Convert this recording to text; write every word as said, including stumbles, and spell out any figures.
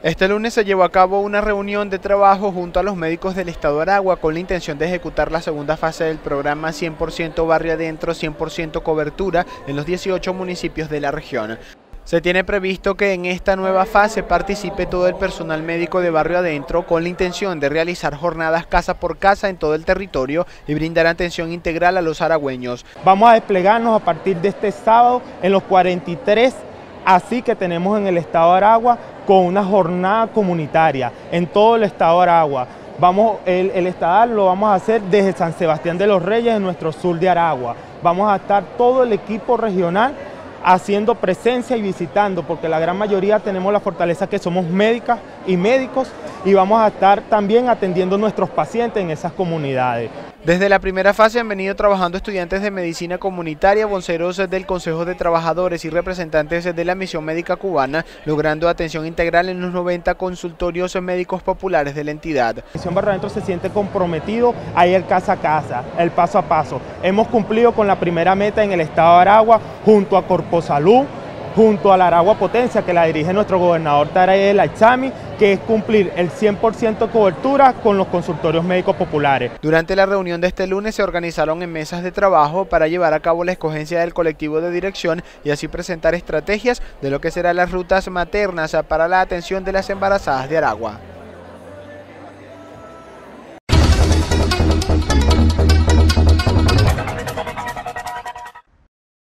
Este lunes se llevó a cabo una reunión de trabajo junto a los médicos del Estado de Aragua con la intención de ejecutar la segunda fase del programa cien por ciento Barrio Adentro, cien por ciento cobertura en los dieciocho municipios de la región. Se tiene previsto que en esta nueva fase participe todo el personal médico de Barrio Adentro con la intención de realizar jornadas casa por casa en todo el territorio y brindar atención integral a los aragüeños. Vamos a desplegarnos a partir de este sábado en los cuarenta y tres así que tenemos en el Estado de Aragua con una jornada comunitaria en todo el Estado de Aragua. Vamos, el, el estadal lo vamos a hacer desde San Sebastián de los Reyes en nuestro sur de Aragua. Vamos a estar todo el equipo regional haciendo presencia y visitando, porque la gran mayoría tenemos la fortaleza que somos médicas y médicos y vamos a estar también atendiendo a nuestros pacientes en esas comunidades. Desde la primera fase han venido trabajando estudiantes de medicina comunitaria, voceros del Consejo de Trabajadores y representantes de la Misión Médica Cubana, logrando atención integral en los noventa consultorios médicos populares de la entidad. La Misión Barrio Adentro se siente comprometido a ir casa a casa, el paso a paso. Hemos cumplido con la primera meta en el Estado de Aragua junto a Corposalud, junto a la Aragua Potencia, que la dirige nuestro gobernador Tarek El Aizami, que es cumplir el cien por ciento de cobertura con los consultorios médicos populares. Durante la reunión de este lunes se organizaron en mesas de trabajo para llevar a cabo la escogencia del colectivo de dirección y así presentar estrategias de lo que serán las rutas maternas para la atención de las embarazadas de Aragua.